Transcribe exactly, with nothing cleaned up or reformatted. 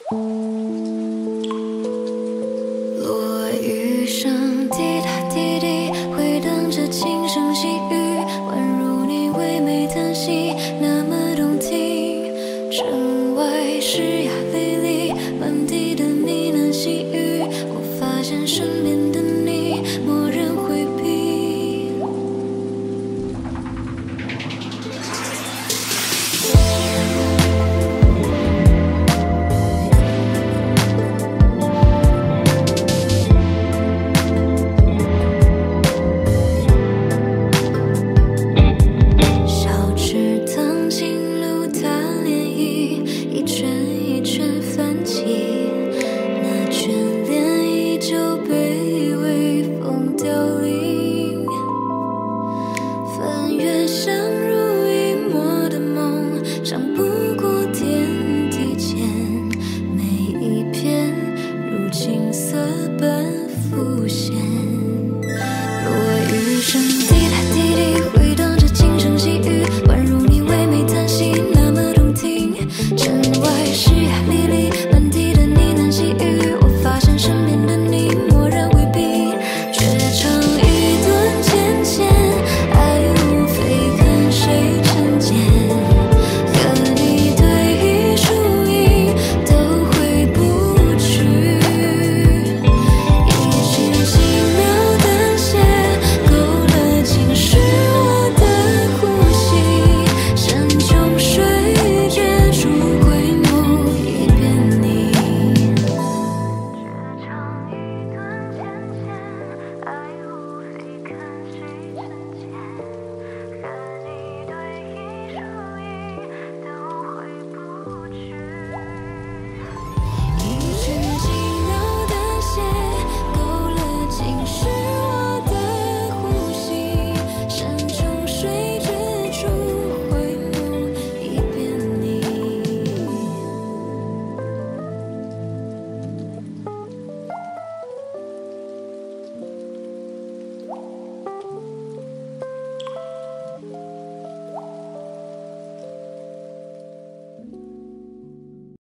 落雨声滴答滴滴，回荡着轻声细语，宛如你唯美叹息，那么动听。城外湿哑沥沥，满地的呢喃细语，我发现身边的你，默认回避。小池塘轻露它涟漪，一圈一圈泛起。